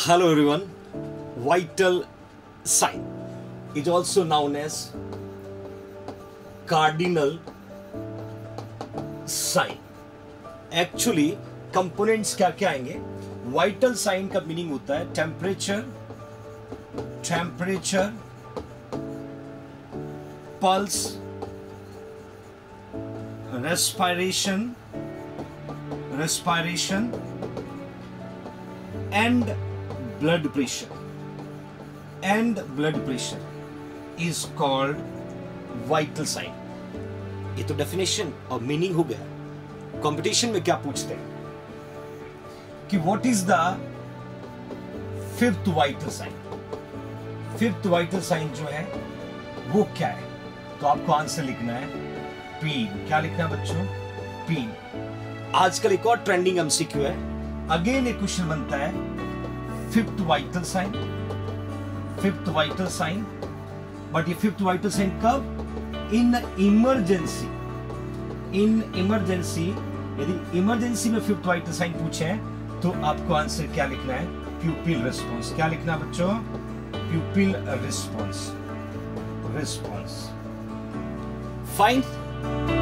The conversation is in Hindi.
Hello everyone. Vital sign is also known as cardinal sign. Actually components क्या क्या आएंगे? वाइटल साइन का मीनिंग होता है temperature, pulse, respiration and blood pressure is called vital sign. ये तो डेफिनेशन और मीनिंग हो गया. कंपटीशन में क्या पूछते हैं कि what is the fifth vital sign? Fifth vital sign जो है वो क्या है? तो आपको आंसर लिखना है पीन. क्या लिखना है बच्चों? पीन. आजकल एक और ट्रेंडिंग एमसीक्यू है. अगेन एक क्वेश्चन बनता है फिफ्थ वाइटल साइन, बट ये फिफ्थ वाइटल साइन कब? In emergency. यदि इमरजेंसी में फिफ्थ वाइटल साइन पूछे तो आपको आंसर क्या लिखना है? Pupil response. क्या लिखना है बच्चों? Pupil response. फाइन.